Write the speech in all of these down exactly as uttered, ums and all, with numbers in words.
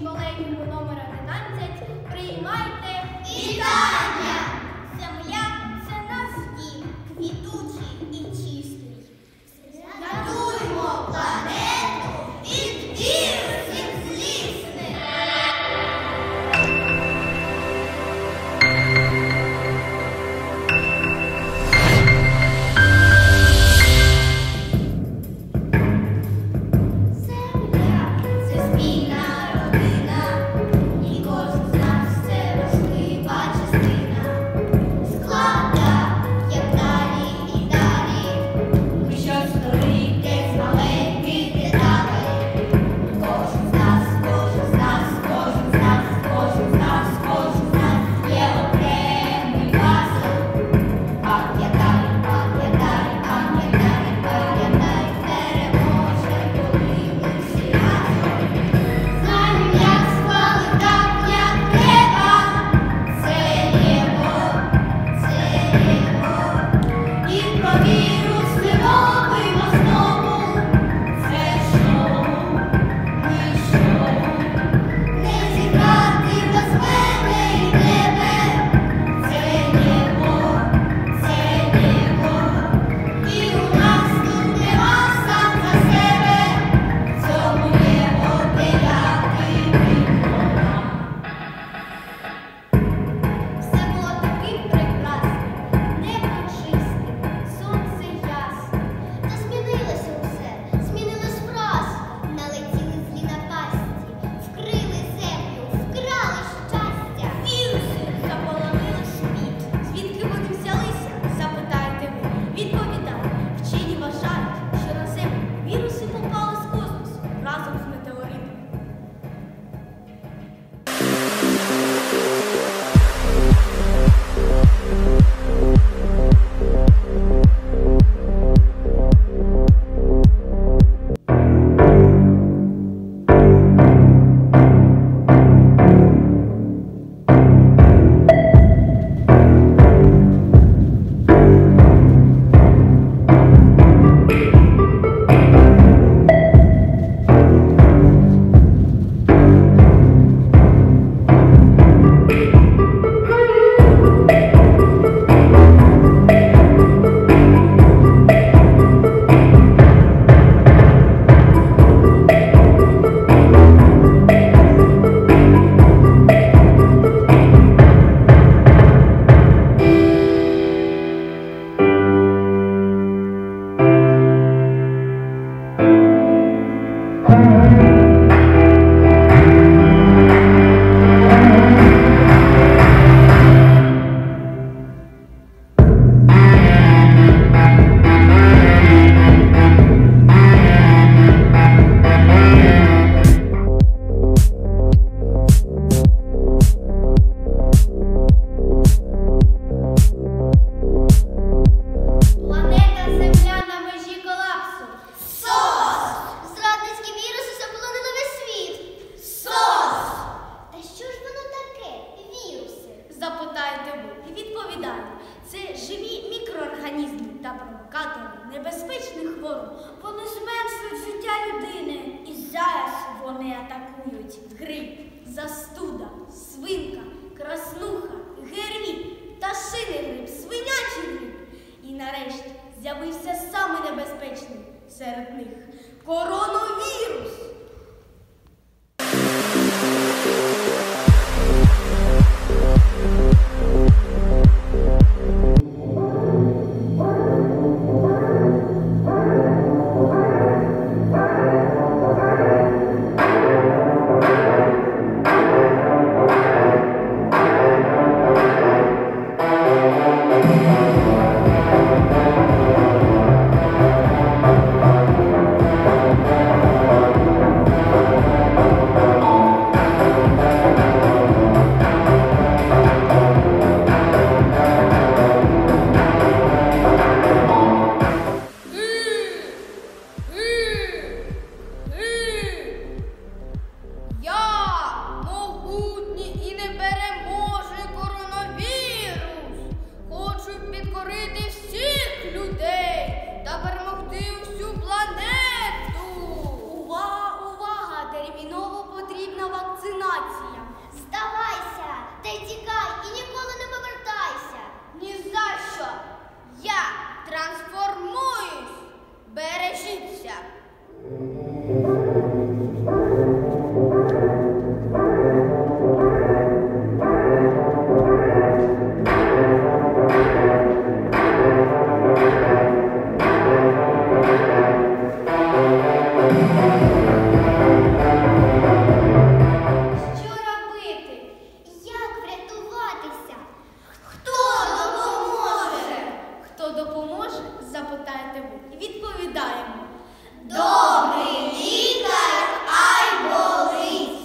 колегіуму номер одинадцять, приймайте вітання! Земля – це наш дім, квітучий і чистий. Рятуймо планету від вірусів злісних! Запитайте ви і відповідайте. Це живі мікроорганізми та провокатори небезпечних хвороб. Вони зменшують життя людини. І зараз вони атакують грип, застуда, свинка, краснуха, ГРВІ, пташиний грип, свинячий грип. І нарешті з'явився самий небезпечний серед них – коронавірус. нація. Здавайся, та й тікай і ніколи не повертайся. Ні за що. Я трансформуюсь. Бережіться. Запитаєте ви і відповідаємо. Добрий лікар, ай болить!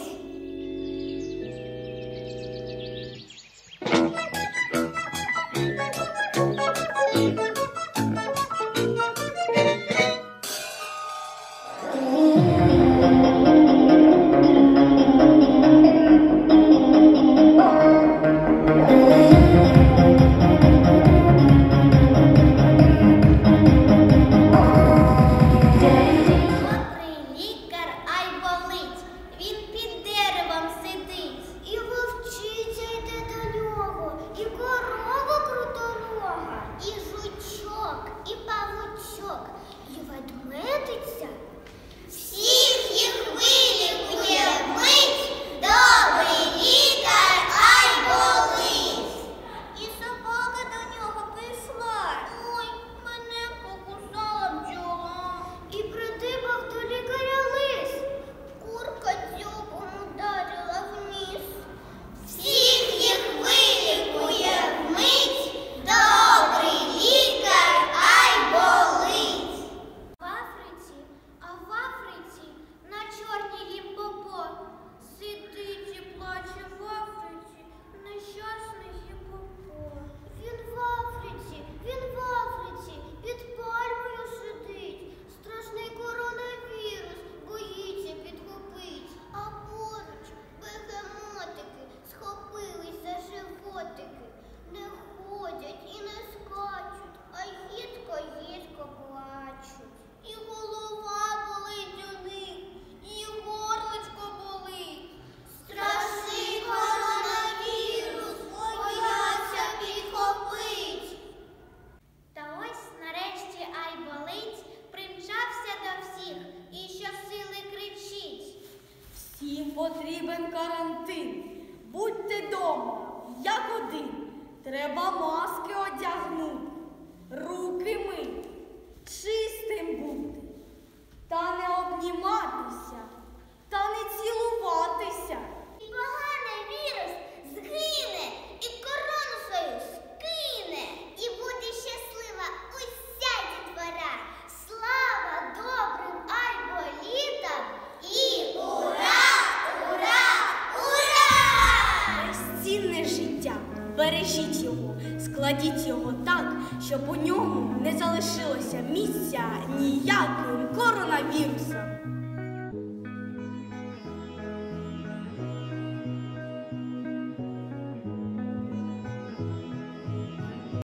Всім потрібен карантин. Будьте дома, як один. Треба маски одягнути, руки мити, чистим бути. Та не обніматися, та не цілуватися. І поганий вірус згине, і корону свою скине, і буде щаслива уся дітвора. Слава добрим айболітам і ура, ура, ура! Безцінне життя, бережіть його, складіть його так, щоб у ньому не залишилося місця ніяким коронавірусом.